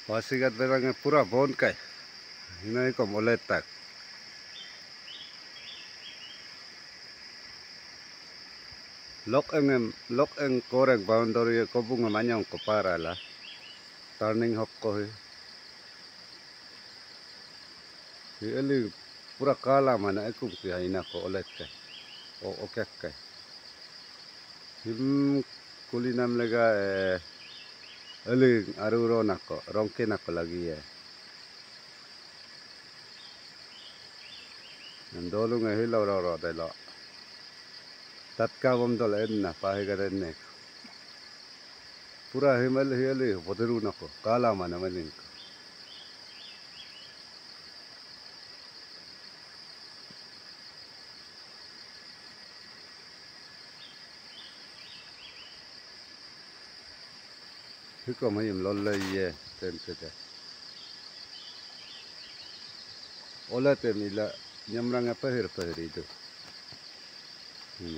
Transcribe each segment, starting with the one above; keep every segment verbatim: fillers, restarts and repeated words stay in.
Pasighat berangnya pura bon kai. Ini ko moletak. Lok engem lok eng korek boundary ko bunga manyong ko para la. Turning hop ko hi. Eli pura kala mana ekum ki haina ko olet kai. O okek kai. Him kulinam lega eh eli aruro nako rongke nako lagi ya. Ndolu nge hilaw ro ro delo. Tatka bom dol enna Pasighat enne. Pura himal hiali boderu nako kala mana maling. Hiko mayim lolle ye tentete. Olate mila nyamrang apa hir pahir itu. Ini.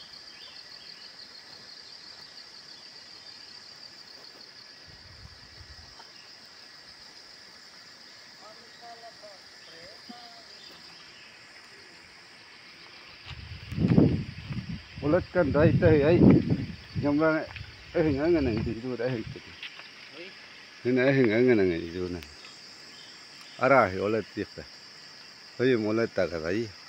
Olat kan dai tai ai. Nyamrang eh ngangan nang itu dah itu. Ini eh ngangan nang itu na. Arah olat tiap. Hoy molat tak kai.